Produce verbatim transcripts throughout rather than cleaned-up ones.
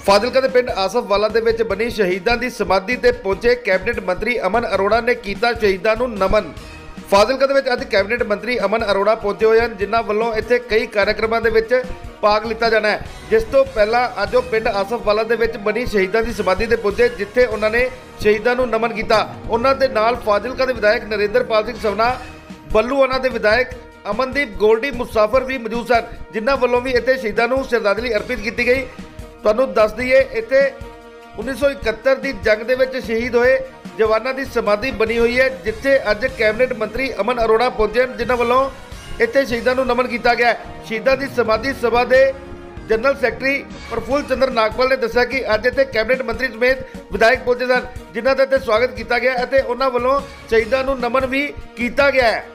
ਫਾਜ਼ਿਲਕਾ ਦੇ ਪਿੰਡ ਆਸਫਵਾਲਾ ਦੇ ਵਿੱਚ ਬਣੀ ਸ਼ਹੀਦਾਂ ਦੀ ਸਮਾਧੀ ਤੇ ਪਹੁੰਚੇ ਕੈਬਨਿਟ ਮੰਤਰੀ ਅਮਨ ਅਰੋੜਾ ਨੇ ਕੀਤਾ ਸ਼ਹੀਦਾਂ ਨੂੰ ਨਮਨ। ਫਾਜ਼ਿਲਕਾ ਦੇ ਵਿੱਚ ਅੱਜ ਕੈਬਨਿਟ ਮੰਤਰੀ ਅਮਨ ਅਰੋੜਾ ਪਹੁੰਚੇ ਹੋਏ ਹਨ, ਜਿਨ੍ਹਾਂ ਵੱਲੋਂ ਇੱਥੇ ਕਈ ਕਾਰਜਕ੍ਰਮਾਂ ਦੇ ਵਿੱਚ ਭਾਗ ਲਿੱਤਾ ਜਾਣਾ ਹੈ। ਜਿਸ ਤੋਂ ਪਹਿਲਾਂ ਅੱਜ ਉਹ ਪਿੰਡ ਆਸਫਵਾਲਾ ਦੇ ਵਿੱਚ ਬਣੀ ਸ਼ਹੀਦਾਂ ਦੀ ਸਮਾਧੀ ਤੇ ਪਹੁੰਚੇ, ਜਿੱਥੇ ਉਹਨਾਂ ਨੇ ਸ਼ਹੀਦਾਂ ਨੂੰ ਨਮਨ ਕੀਤਾ। ਉਹਨਾਂ ਦੇ ਨਾਲ ਫਾਜ਼ਿਲਕਾ ਦੇ ਵਿਧਾਇਕ ਨਰਿੰਦਰਪਾਲ ਸਿੰਘ ਸਵਨਾ, ਬੱਲੂਆਣਾ ਦੇ ਵਿਧਾਇਕ ਅਮਨਦੀਪ ਗੋਲਡੀ ਮੁਸਾਫਰ ਵੀ ਮੌਜੂਦ ਸਨ, ਜਿਨ੍ਹਾਂ ਵੱਲੋਂ ਵੀ ਇੱਥੇ ਸ਼ਹੀਦਾਂ ਨੂੰ ਸ਼ਰਧਾਂਜਲੀ ਅਰਪਿਤ ਕੀਤੀ ਗਈ। ਤੁਹਾਨੂੰ ਦੱਸ ਦਈਏ, ਇੱਥੇ ਉੱਨੀ ਸੌ ਇਕਹੱਤਰ ਦੀ ਜੰਗ ਦੇ ਵਿੱਚ ਸ਼ਹੀਦ ਹੋਏ ਜਵਾਨਾਂ ਦੀ ਸਮਾਧੀ ਬਣੀ ਹੋਈ ਹੈ, ਜਿੱਥੇ ਅੱਜ ਕੈਬਨਿਟ ਮੰਤਰੀ ਅਮਨ ਅਰੋੜਾ ਪਹੁੰਚੇ ਹਨ, ਜਿਨ੍ਹਾਂ ਵੱਲੋਂ ਇੱਥੇ ਸ਼ਹੀਦਾਂ ਨੂੰ ਨਮਨ ਕੀਤਾ ਗਿਆ ਹੈ। ਸ਼ਹੀਦਾਂ ਦੀ ਸਮਾਧੀ ਸਭਾ ਦੇ ਜਨਰਲ ਸੈਕਟਰੀ ਪ੍ਰਫੁੱਲ ਚੰਦਰ ਨਾਗਪਾਲ ਨੇ ਦੱਸਿਆ ਕਿ ਅੱਜ ਇੱਥੇ ਕੈਬਨਿਟ ਮੰਤਰੀ ਸਮੇਤ ਵਿਧਾਇਕ ਪਹੁੰਚੇ ਸਨ, ਜਿਨ੍ਹਾਂ ਦਾ ਇੱਥੇ ਸਵਾਗਤ ਕੀਤਾ ਗਿਆ ਅਤੇ ਉਹਨਾਂ ਵੱਲੋਂ ਸ਼ਹੀਦਾਂ ਨੂੰ ਨਮਨ ਵੀ ਕੀਤਾ ਗਿਆ ਹੈ।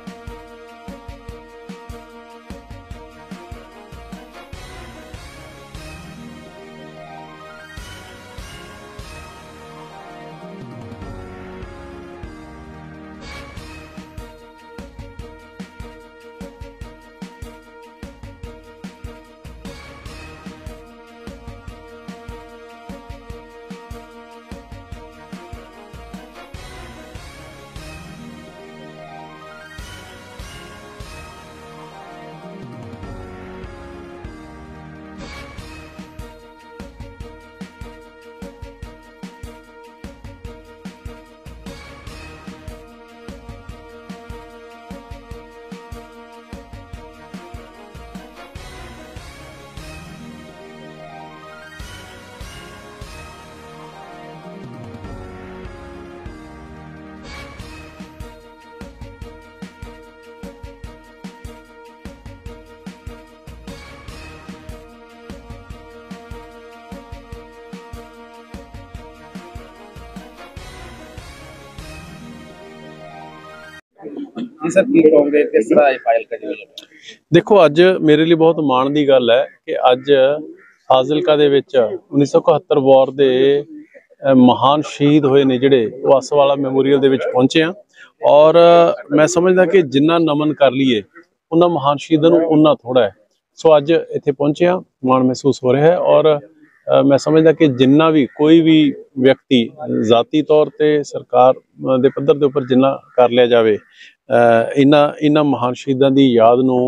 सर की कहोगे किस तरह ये फाइल का डेवलप? देखो, अज मेरे लिए बहुत माण की गल है कि अज फाजिलका दे विच उन्नीस सौ इकहत्तर वॉर दे महान शहीद होए ने जिहड़े वो आसफवाला मैमोरीअल दे विच पहुंचे हैं और मैं समझदा कि जिन्ना नमन कर लीए उन्ना महान शहीदां नूं उन्ना थोड़ा है। सो अज इत्थे पहुंचे हैं, माण महसूस हो रहा है और मैं समझदा कि जिन्ना भी कोई भी व्यक्ति जाती तौर पर सरकार के पद्धर के उपर जिन्ना कर लिया जाए, इन्हां इन्हां महान शहीदां दी याद नूं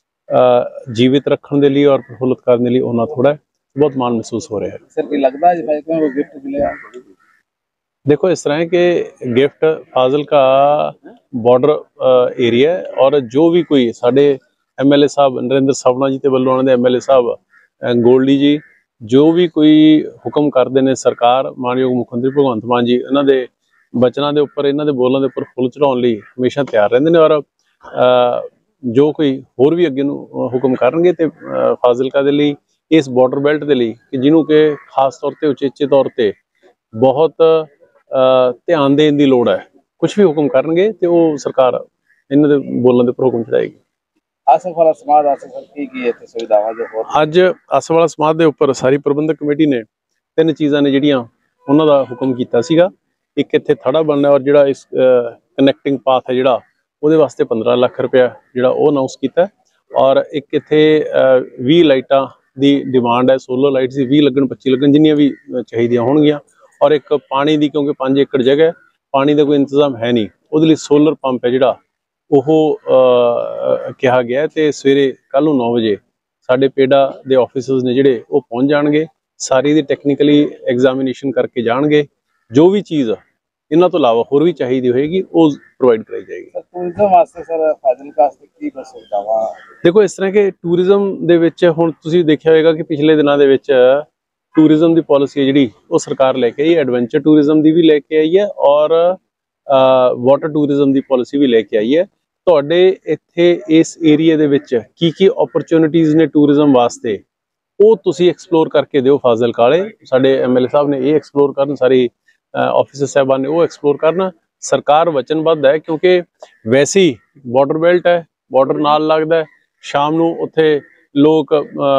जीवित रखने के लिए और प्रफुल्लित करने लिए उन्ना थोड़ा है। बहुत मान महसूस हो रहा है। सर की लगता है को गिफ्ट मिले? देखो, इस तरह के गिफ्ट फाजिलका बॉर्डर एरिया है और जो भी कोई साडे एम एल ए साहब नरेंद्र सवना जी ते बल्लूआणा दे एम एल ए साहब गोल्डी जी जो भी कोई हुक्म करते हैं, सरकार मानयोग मुख्यमंत्री भगवंत मान जी इन्हां दे बचनों के उपर इन्हां दे बोलों के उपर फुल चढ़ाने लई हमेशा तैयार रहिंदे ने और जो कोई होर भी अगे नूं हुक्म करनगे ते फाजिलका दे लई इस बॉर्डर बेल्ट के लिए कि जिन्हों के खास तौर पर उचेचे तौर पर बहुत ध्यान देने की लोड़ है, कुछ भी हुक्म करनगे तो वो सरकार इन्हां दे बोलों के उपर हुक्म चढ़ाएगी। आसफवाला समाज की की है सुविधावां जो अज आसफवाला समाज के उपर सारी प्रबंधक कमेटी ने तीन चीज़ां ने जिहड़ियां उन्हां दा हुक्म कीता सीगा। एक इत्थे थड़ा बनना और जिहड़ा इस कनैक्टिंग पाथ है जिहड़ा उहदे वास्ते पंद्रह लाख रुपया जिहड़ा वो अनाउंस कीता और एक इत्थे बीस लाइटां दी डिमांड है, सोलर लाइट्स दी बीस लगन पच्ची लगन जिन्नियां भी चाहिदियां होणगियां और एक पानी दी क्योंकि पाँच एकड़ जगह पानी का कोई इंतजाम है नहीं, उहदे लई सोलर पंप है जिहड़ा ਉਹ ਕਿਹਾ ਗਿਆ ਤੇ ਸਵੇਰੇ ਕੱਲ ਨੂੰ नौ ਵਜੇ ਸਾਡੇ ਪੇਡਾ ਦੇ ਆਫਿਸਰਸ ਨੇ ਜਿਹੜੇ ਉਹ ਪਹੁੰਚ ਜਾਣਗੇ, ਸਾਰੀ ਦੀ ਟੈਕਨੀਕਲੀ ਐਗਜ਼ਾਮੀਨੇਸ਼ਨ ਕਰਕੇ ਜਾਣਗੇ। ਜੋ ਵੀ ਚੀਜ਼ ਇਹਨਾਂ ਤੋਂ ਇਲਾਵਾ ਹੋਰ ਵੀ ਚਾਹੀਦੀ ਹੋਏਗੀ ਉਹ ਪ੍ਰੋਵਾਈਡ ਕਰਾਈ ਜਾਏਗੀ। ਟੂਰਿਜ਼ਮ ਵਾਸਤੇ ਸਰ ਫਾਜ਼ਿਲਕਾ ਵਾਸਤੇ ਕੀ ਸੁਵਿਧਾਵਾਂ? ਦੇਖੋ, ਇਸ ਤਰ੍ਹਾਂ ਕਿ ਟੂਰਿਜ਼ਮ ਦੇ ਵਿੱਚ ਹੁਣ ਤੁਸੀਂ ਦੇਖਿਆ ਹੋਏਗਾ ਕਿ ਪਿਛਲੇ ਦਿਨਾਂ ਦੇ ਵਿੱਚ ਟੂਰਿਜ਼ਮ ਦੀ ਪਾਲਿਸੀ ਜਿਹੜੀ ਉਹ ਸਰਕਾਰ ਲੈ ਕੇ ਆਈ, ਐਡਵੈਂਚਰ ਟੂਰਿਜ਼ਮ ਦੀ ਵੀ ਲੈ ਕੇ ਆਈ ਹੈ और ਵਾਟਰ ਟੂਰਿਜ਼ਮ ਦੀ ਪਾਲਿਸੀ ਵੀ ਲੈ ਕੇ ਆਈ ਹੈ। ਤੁਹਾਡੇ ਇੱਥੇ ਇਸ ਏਰੀਆ ਦੇ ਵਿੱਚ ਕੀ ਕੀ ਓਪਰਚੁਨਿਟੀਜ਼ ਨੇ ਟੂਰਿਜ਼ਮ ਵਾਸਤੇ ਉਹ ਤੁਸੀਂ ਐਕਸਪਲੋਰ ਕਰਕੇ ਦਿਓ। ਫਾਜ਼ਿਲਕਾ ਵਾਲੇ ਸਾਡੇ ਐਮ ਐਲ ਏ ਸਾਹਿਬ ਨੇ ਇਹ ਐਕਸਪਲੋਰ ਕਰਨ, ਸਾਰੀ ਆਫਿਸਰ ਸਾਹਿਬਾਨ ਨੇ ਉਹ ਐਕਸਪਲੋਰ ਕਰਨਾ। ਸਰਕਾਰ ਵਚਨਬੱਧ ਹੈ ਕਿਉਂਕਿ ਵੈਸੇ ਹੀ ਬਾਰਡਰ ਬੈਲਟ ਹੈ, ਬਾਰਡਰ ਨਾਲ ਲੱਗਦਾ, ਸ਼ਾਮ ਨੂੰ ਉੱਥੇ ਲੋਕ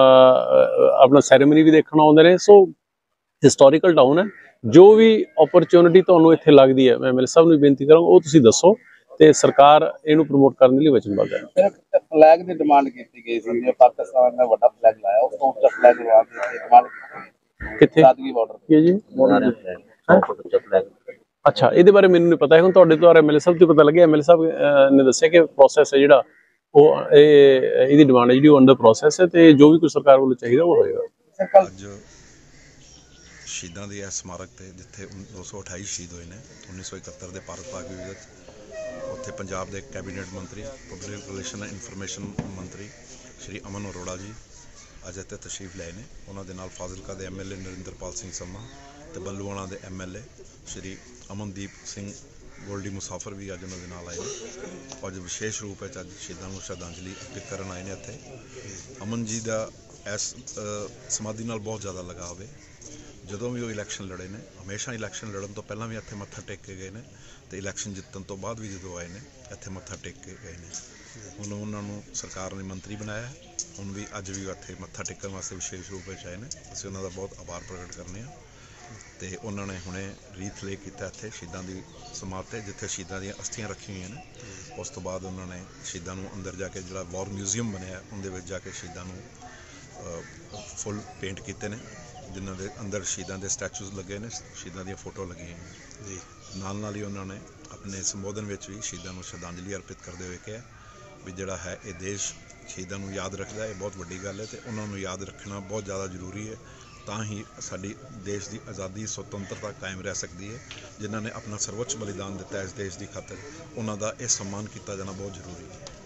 ਆਪਣਾ ਸੈਰੇਮਨੀ ਵੀ ਦੇਖਣ ਆਉਂਦੇ ਨੇ। ਸੋ ਹਿਸਟੋਰੀਕਲ ਟਾਊਨ ਹੈ, ਜੋ ਵੀ ਓਪਰਚੁਨਿਟੀ ਤੁਹਾਨੂੰ ਇੱਥੇ ਲੱਗਦੀ ਹੈ ਮੈਂ ਐਮ ਐਲ ਏ ਸਾਹਿਬ ਨੂੰ ਬੇਨਤੀ ਕਰਾਂਗਾ ਉਹ ਤੁਸੀਂ ਦੱਸੋ ਤੇ ਸਰਕਾਰ ਇਹਨੂੰ ਪ੍ਰਮੋਟ ਕਰਨ ਦੇ ਲਈ ਵਚਨਬੱਧ ਹੈ। ਫਲੈਗ ਦੀ ਡਿਮਾਂਡ ਕੀਤੀ ਗਈ ਸੀ, ਪਾਕਿਸਤਾਨ ਨੇ ਵੱਡਾ ਫਲੈਗ ਲਾਇਆ, ਉਸ ਤੋਂ ਉੱਚਾ ਫਲੈਗ ਲਵਾ ਕੇ ਡਿਮਾਂਡ ਕੀਤੀ। ਕਿੱਥੇ राजगी बॉर्डर ਕੀ ਹੈ ਜੀ ਅੱਛਾ ਇਹਦੇ ਬਾਰੇ ਮੈਨੂੰ ਨਹੀਂ ਪਤਾ ਹੈ ਹੁਣ ਤੁਹਾਡੇ ਤੋਂ ਐਮਐਲਏ ਸਾਹਿਬ ਤੋਂ ਪਤਾ ਲੱਗਿਆ ਐਮਐਲਏ ਸਾਹਿਬ ਅਹ, ਨੇ ਦੱਸਿਆ ਕਿ ਪ੍ਰੋਸੈਸ ਹੈ ਜਿਹੜਾ ਉਹ ਇਹ ਇਹਦੀ ਡਿਮਾਂਡ ਹੈ ਜਿਹੜੀ ਉਹ ਅੰਡਰ ਪ੍ਰੋਸੈਸ ਹੈ ਤੇ ਜੋ ਵੀ ਕੋਈ ਸਰਕਾਰ ਵੱਲੋਂ ਚਾਹੀਦਾ ਉਹ ਹੋਏਗਾ ਅੱਜ ਸ਼ਹੀਦਾਂ ਦੇ ਇਸ ਸਮਾਰਕ ਤੇ ਜਿੱਥੇ ਦੋ ਸੌ ਅਠਾਈ ਸ਼ਹੀਦ ਹੋਏ ਨੇ ਉੱਨੀ ਸੌ ਇਕਹੱਤਰ ਦੇ ਭਾਰਤ ਪਾਕ ਯੁੱਧ ਵਿੱਚ ਉੱਥੇ ਪੰਜਾਬ ਦੇ ਕੈਬਨਿਟ ਮੰਤਰੀ ਪਬਲਿਕ ਰਿਲੇਸ਼ਨ ਇਨਫੋਰਮੇਸ਼ਨ ਮੰਤਰੀ ਸ਼੍ਰੀ ਅਮਨ ਅਰੋੜਾ ਜੀ ਅੱਜ ਇੱਥੇ ਤਸ਼ਰੀਫ ਲਏ ਨੇ। ਉਹਨਾਂ ਦੇ ਨਾਲ ਫਾਜ਼ਿਲਕਾ ਦੇ ਐਮਐਲਏ ਨਰਿੰਦਰਪਾਲ ਸਿੰਘ ਸੰਮਾ ਤੇ ਬੱਲੂਆਣਾ ਦੇ ਐਮਐਲਏ ਸ਼੍ਰੀ ਅਮਨਦੀਪ ਸਿੰਘ ਗੋਲਡੀ ਮੁਸਾਫਰ ਵੀ ਅੱਜ ਉਹਨਾਂ ਦੇ ਨਾਲ ਆਏ ਨੇ। ਅੱਜ ਵਿਸ਼ੇਸ਼ ਰੂਪ ਵਿੱਚ ਅੱਜ ਸ਼ਹੀਦਾਂ ਨੂੰ ਸ਼ਰਧਾਂਜਲੀ ਅਰਪਿਤ ਕਰਨ ਆਏ ਨੇ ਇੱਥੇ। ਅਮਨ ਜੀ ਦਾ ਇਸ ਸਮਾਧੀ ਨਾਲ ਬਹੁਤ ਜ਼ਿਆਦਾ ਲਗਾਵ ਹੈ। ਜਦੋਂ ਵੀ ਉਹ ਇਲੈਕਸ਼ਨ ਲੜੇ ਨੇ ਹਮੇਸ਼ਾ ਇਲੈਕਸ਼ਨ ਲੜਨ ਤੋਂ ਪਹਿਲਾਂ ਵੀ ਇੱਥੇ ਮੱਥਾ ਟੇਕ ਕੇ ਗਏ ਨੇ ਤੇ ਇਲੈਕਸ਼ਨ ਜਿੱਤਣ ਤੋਂ ਬਾਅਦ ਵੀ ਜਦੋਂ ਆਏ ਨੇ ਇੱਥੇ ਮੱਥਾ ਟੇਕ ਕੇ ਗਏ ਨੇ। ਹੁਣ ਉਹਨਾਂ ਨੂੰ ਸਰਕਾਰ ਨੇ ਮੰਤਰੀ ਬਣਾਇਆ, ਹੁਣ ਵੀ ਅੱਜ ਵੀ ਇੱਥੇ ਮੱਥਾ ਟੇਕਣ ਵਾਸਤੇ ਵਿਸ਼ੇਸ਼ ਰੂਪ ਵਿੱਚ ਆਏ ਨੇ। ਅਸੀਂ ਉਹਨਾਂ ਦਾ ਬਹੁਤ ਆਭਾਰ ਪ੍ਰਗਟ ਕਰਨੇ ਹਾਂ ਤੇ ਉਹਨਾਂ ਨੇ ਹੁਣੇ ਰੀਥ ਲੇ ਕੀਤਾ ਇੱਥੇ ਸ਼ਹੀਦਾਂ ਦੀ ਸਮਾਧ ਤੇ ਜਿੱਥੇ ਸ਼ਹੀਦਾਂ ਦੀਆਂ ਅਸਥੀਆਂ ਰੱਖੀਆਂ ਹੋਈਆਂ ਨੇ। ਉਸ ਤੋਂ ਬਾਅਦ ਉਹਨਾਂ ਨੇ ਸ਼ਹੀਦਾਂ ਨੂੰ ਅੰਦਰ ਜਾ ਕੇ ਜਿਹੜਾ ਵਾਰ ਮਿਊਜ਼ੀਅਮ ਬਣਿਆ ਉਹਦੇ ਵਿੱਚ ਜਾ ਕੇ ਸ਼ਹੀਦਾਂ ਨੂੰ ਫੁੱਲ ਪੇਂਟ ਕੀਤੇ ਨੇ ਜਿਨ੍ਹਾਂ ਦੇ ਅੰਦਰ ਸ਼ਹੀਦਾਂ ਦੇ ਸਟੈਚੂਜ਼ ਲੱਗੇ ਨੇ, ਸ਼ਹੀਦਾਂ ਦੀਆਂ ਫੋਟੋ ਲੱਗੀਆਂ ਨੇ ਜੀ। ਨਾਲ ਨਾਲ ਹੀ ਉਹਨਾਂ ਨੇ ਆਪਣੇ ਸੰਬੋਧਨ ਵਿੱਚ ਵੀ ਸ਼ਹੀਦਾਂ ਨੂੰ ਸ਼ਰਧਾਂਜਲੀ ਅਰਪਿਤ ਕਰਦੇ ਹੋਏ ਕਿਹਾ ਵੀ ਜਿਹੜਾ ਹੈ ਇਹ ਦੇਸ਼ ਸ਼ਹੀਦਾਂ ਨੂੰ ਯਾਦ ਰੱਖਦਾ ਹੈ, ਇਹ ਬਹੁਤ ਵੱਡੀ ਗੱਲ ਹੈ ਤੇ ਉਹਨਾਂ ਨੂੰ ਯਾਦ ਰੱਖਣਾ ਬਹੁਤ ਜ਼ਿਆਦਾ ਜ਼ਰੂਰੀ ਹੈ। ਤਾਂ ਹੀ ਸਾਡੀ ਦੇਸ਼ ਦੀ ਆਜ਼ਾਦੀ ਸੁਤੰਤਰਤਾ ਕਾਇਮ ਰਹਿ ਸਕਦੀ ਹੈ। ਜਿਨ੍ਹਾਂ ਨੇ ਆਪਣਾ ਸਰਵੋੱਚ ਬਲੀਦਾਨ ਦਿੱਤਾ ਇਸ ਦੇਸ਼ ਦੀ ਖਾਤਰ ਉਹਨਾਂ ਦਾ ਇਹ ਸਨਮਾਨ ਕੀਤਾ ਜਾਣਾ ਬਹੁਤ ਜ਼ਰੂਰੀ ਹੈ।